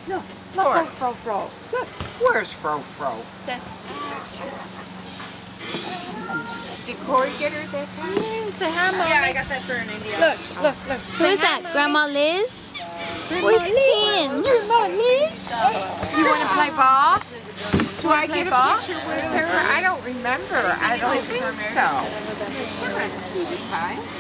Look, look, Fro Fro. Look. Where's Fro? Did Corey get her that time? Yeah, say hi, Mommy. Yeah, I got that for in India. Look. Who is that? Grandma Liz? Where's Tin? Grandma Liz? You want to play ball? Do I get a picture with her? I don't remember. I don't think so. Come on, sweetie pie.